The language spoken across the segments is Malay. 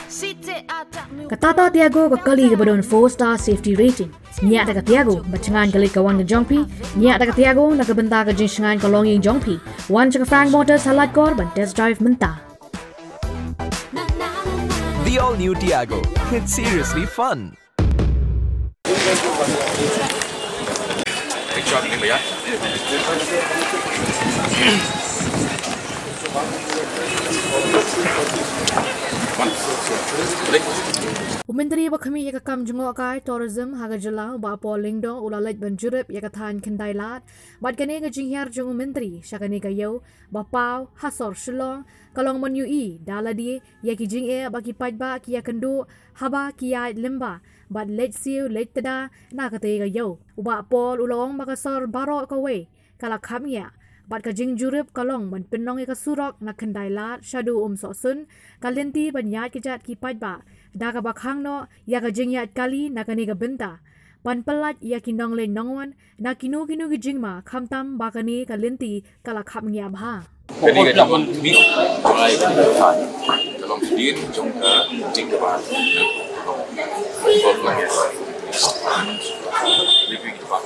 Katata Tiago Kakali Gabadon 4-star safety rating. Niat Taka Tiago, Bachangan Galik Kawan Jongpi, Niat Taka Tiago, Nakabenta Jinshangan Kalonging Jongpi, One Chaka Frank Motors Halat Korban Test Drive Menta. The all-new Tiago. It's seriously fun. Menteri Bakami Yakam Jungokai Tourism Haga Jylla ba Lingdo Ulalit ban Jurip Yakatan Khyndailad bat kane ga jinghyar jung Menteri Shakane ga yo ba pau hasor Shillong kalong mon ui daladi yaki jing e baki pajba ki yakandu haba ki Iaid limba bat let siu let tada na kate ga yo ba Pol ulong makasor baro ka we kala khamya bat ka jing Jurip kalong ban pinong ka surok na Khyndailad shadu Umsohsun ka Lynti ban Iaid ki jat ki pajba daga ba Khang no ya ka jing Iaid kali na kani ga benta pan pelat ya kinong le nongwan na kinu gi jingma khamtam ba kani ka Lynti kala khamya bha Jadi kita pun ini mulai berjalan dalam sendiri jong jing kebat lebih kebat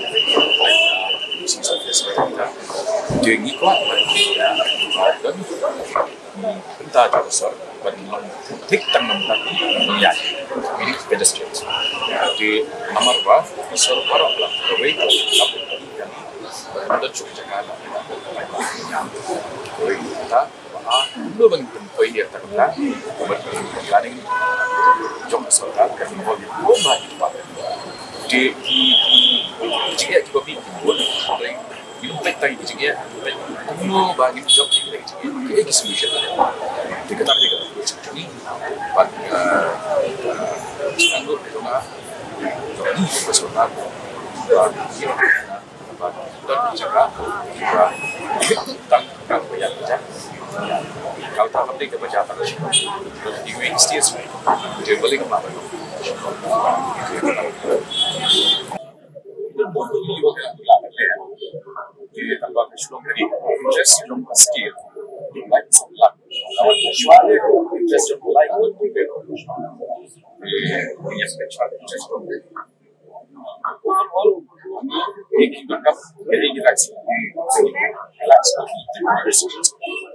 sisa kita jadi kuat dan bentar juga sor tik tanam tadi ya ini pedestrians di nomor berapa sor berapa lah lebih ada cukup jalan kita belum menemui dia terkena berkali jom soal kan mau banyak di jika kita buat ini petai jika mau bagi job jika ini solution dikatakan ini buat anggur itu mah ini soal dan bicara tentang banyak baca. Kalau tak penting kebaca tak sih. Di Wednesdays dia balik ke mana? Dia tambah Shillong tadi, just Shillong skill, like luck. Kalau Shillong just like ini special, just overall ini kita relax